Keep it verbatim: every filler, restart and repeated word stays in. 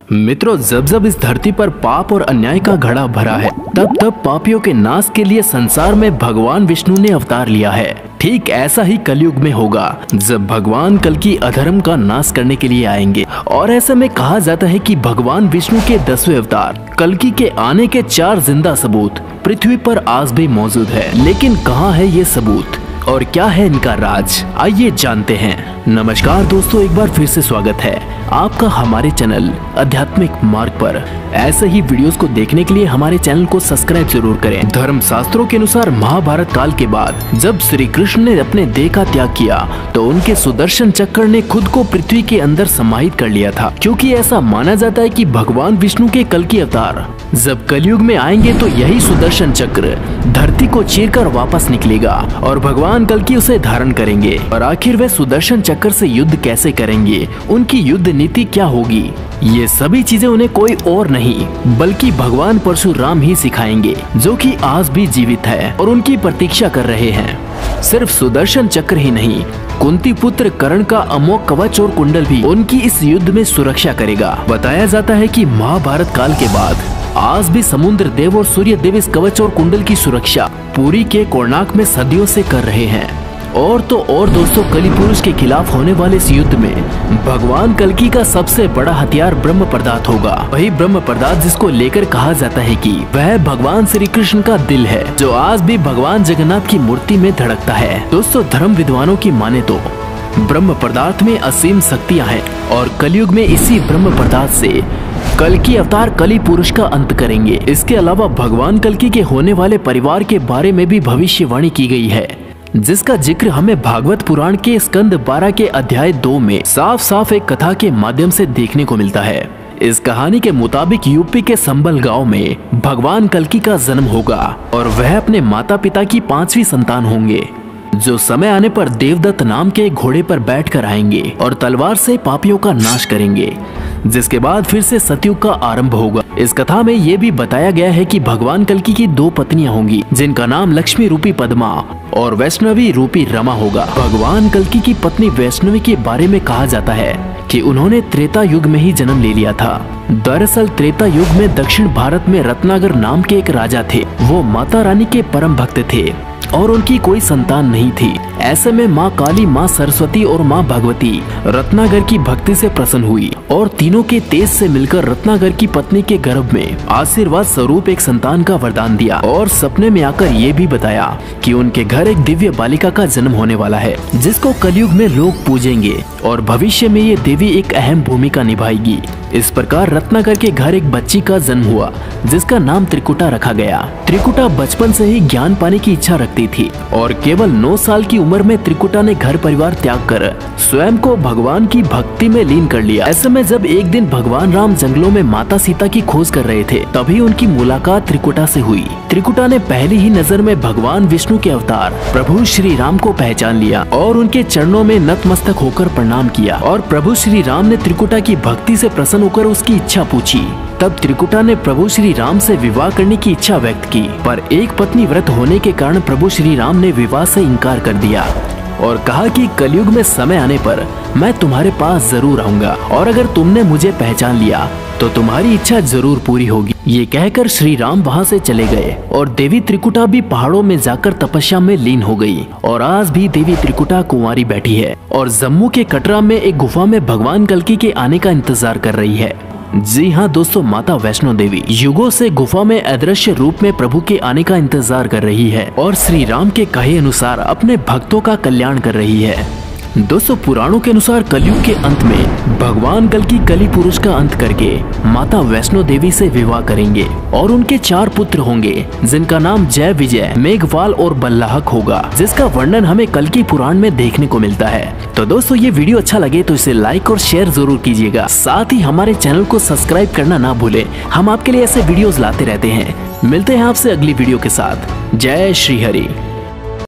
मित्रों, जब जब इस धरती पर पाप और अन्याय का घड़ा भरा है, तब तब पापियों के नाश के लिए संसार में भगवान विष्णु ने अवतार लिया है। ठीक ऐसा ही कलयुग में होगा, जब भगवान कल्कि अधर्म का नाश करने के लिए आएंगे। और ऐसे में कहा जाता है कि भगवान विष्णु के दसवें अवतार कल्कि के आने के चार जिंदा सबूत पृथ्वी पर आज भी मौजूद है। लेकिन कहाँ है ये सबूत और क्या है इनका राज, आइए जानते हैं। नमस्कार दोस्तों, एक बार फिर से स्वागत है आपका हमारे चैनल आध्यात्मिक मार्ग पर। ऐसे ही वीडियोस को देखने के लिए हमारे चैनल को सब्सक्राइब जरूर करें। धर्म शास्त्रों के अनुसार महाभारत काल के बाद जब श्री कृष्ण ने अपने देह का त्याग किया, तो उनके सुदर्शन चक्र ने खुद को पृथ्वी के अंदर समाहित कर लिया था, क्योंकि ऐसा माना जाता है कि भगवान विष्णु के कल्कि अवतार जब कलयुग में आएंगे तो यही सुदर्शन चक्र धरती को चीरकर वापस निकलेगा और भगवान कल्कि उसे धारण करेंगे। और आखिर वे सुदर्शन चक्र से युद्ध कैसे करेंगे, उनकी युद्ध नीति क्या होगी, ये सभी चीजें उन्हें कोई और नहीं बल्कि भगवान परशुराम ही सिखाएंगे, जो कि आज भी जीवित है और उनकी प्रतीक्षा कर रहे हैं। सिर्फ सुदर्शन चक्र ही नहीं, कुंती पुत्र कर्ण का अमोघ कवच और कुंडल भी उनकी इस युद्ध में सुरक्षा करेगा। बताया जाता है कि महाभारत काल के बाद आज भी समुद्र देव और सूर्य देव इस कवच और कुंडल की सुरक्षा पुरी के कोणार्क में सदियों से कर रहे हैं। और तो और दोस्तों, कलि पुरुष के खिलाफ होने वाले इस युद्ध में भगवान कल्कि का सबसे बड़ा हथियार ब्रह्म पदार्थ होगा। वही ब्रह्म पदार्थ जिसको लेकर कहा जाता है कि वह भगवान श्री कृष्ण का दिल है, जो आज भी भगवान जगन्नाथ की मूर्ति में धड़कता है। दोस्तों, धर्म विद्वानों की माने तो ब्रह्म पदार्थ में असीम शक्तियाँ हैं और कलयुग में इसी ब्रह्म पदार्थ से कल्कि अवतार कलि पुरुष का अंत करेंगे। इसके अलावा भगवान कल्कि के होने वाले परिवार के बारे में भी भविष्यवाणी की गई है, जिसका जिक्र हमें भागवत पुराण के स्कंद बारह के अध्याय दो में साफ साफ एक कथा के माध्यम से देखने को मिलता है। इस कहानी के मुताबिक यूपी के संबल गांव में भगवान कल्कि का जन्म होगा और वह अपने माता पिता की पांचवी संतान होंगे, जो समय आने पर देवदत्त नाम के घोड़े पर बैठकर आएंगे और तलवार से पापियों का नाश करेंगे, जिसके बाद फिर से सतयुग का आरंभ होगा। इस कथा में ये भी बताया गया है कि भगवान कल्कि की दो पत्नियां होंगी, जिनका नाम लक्ष्मी रूपी पद्मा और वैष्णवी रूपी रमा होगा। भगवान कल्कि की पत्नी वैष्णवी के बारे में कहा जाता है कि उन्होंने त्रेता युग में ही जन्म ले लिया था। दरअसल त्रेता युग में दक्षिण भारत में रत्नाकर नाम के एक राजा थे। वो माता रानी के परम भक्त थे और उनकी कोई संतान नहीं थी। ऐसे में माँ काली, माँ सरस्वती और माँ भगवती रत्नाकर की भक्ति से प्रसन्न हुई और तीनों के तेज से मिलकर रत्नाकर की पत्नी के गर्भ में आशीर्वाद स्वरूप एक संतान का वरदान दिया और सपने में आकर ये भी बताया कि उनके घर एक दिव्य बालिका का जन्म होने वाला है, जिसको कलयुग में लोग पूजेंगे और भविष्य में ये देवी एक अहम भूमिका निभाएगी। इस प्रकार रत्नाकर के घर एक बच्ची का जन्म हुआ, जिसका नाम त्रिकुटा रखा गया। त्रिकुटा बचपन से ही ज्ञान पाने की इच्छा रखती थी और केवल नौ साल की उम्र में त्रिकुटा ने घर परिवार त्याग कर स्वयं को भगवान की भक्ति में लीन कर लिया। ऐसे में जब एक दिन भगवान राम जंगलों में माता सीता की खोज कर रहे थे, तभी उनकी मुलाकात त्रिकुटा से हुई। त्रिकुटा ने पहली ही नजर में भगवान विष्णु के अवतार प्रभु श्री राम को पहचान लिया और उनके चरणों में नतमस्तक होकर प्रणाम किया। और प्रभु श्री राम ने त्रिकुटा की भक्ति से प्रसन्न होकर उसकी इच्छा पूछी। तब त्रिकुटा ने प्रभु श्री राम से विवाह करने की इच्छा व्यक्त की, पर एक पत्नी व्रत होने के कारण प्रभु श्री राम ने विवाह से इनकार कर दिया और कहा कि कलयुग में समय आने पर मैं तुम्हारे पास जरूर आऊंगा और अगर तुमने मुझे पहचान लिया तो तुम्हारी इच्छा जरूर पूरी होगी। ये कहकर श्री राम वहाँ से चले गए और देवी त्रिकुटा भी पहाड़ों में जाकर तपस्या में लीन हो गई। और आज भी देवी त्रिकुटा कुंवारी बैठी है और जम्मू के कटरा में एक गुफा में भगवान कल्कि के आने का इंतजार कर रही है। जी हाँ दोस्तों, माता वैष्णो देवी युगों से गुफा में अदृश्य रूप में प्रभु के आने का इंतजार कर रही है और श्री राम के कहे अनुसार अपने भक्तों का कल्याण कर रही है। दोस्तों, पुराणों के अनुसार कलयुग के अंत में भगवान कल्कि कलि पुरुष का अंत करके माता वैष्णो देवी से विवाह करेंगे और उनके चार पुत्र होंगे, जिनका नाम जय विजय, मेघवाल और बल्लाहक होगा, जिसका वर्णन हमें कल्कि पुराण में देखने को मिलता है। तो दोस्तों, ये वीडियो अच्छा लगे तो इसे लाइक और शेयर जरूर कीजिएगा। साथ ही हमारे चैनल को सब्सक्राइब करना ना भूले, हम आपके लिए ऐसे वीडियोस लाते रहते हैं। मिलते हैं आपसे अगली वीडियो के साथ। जय श्री हरि।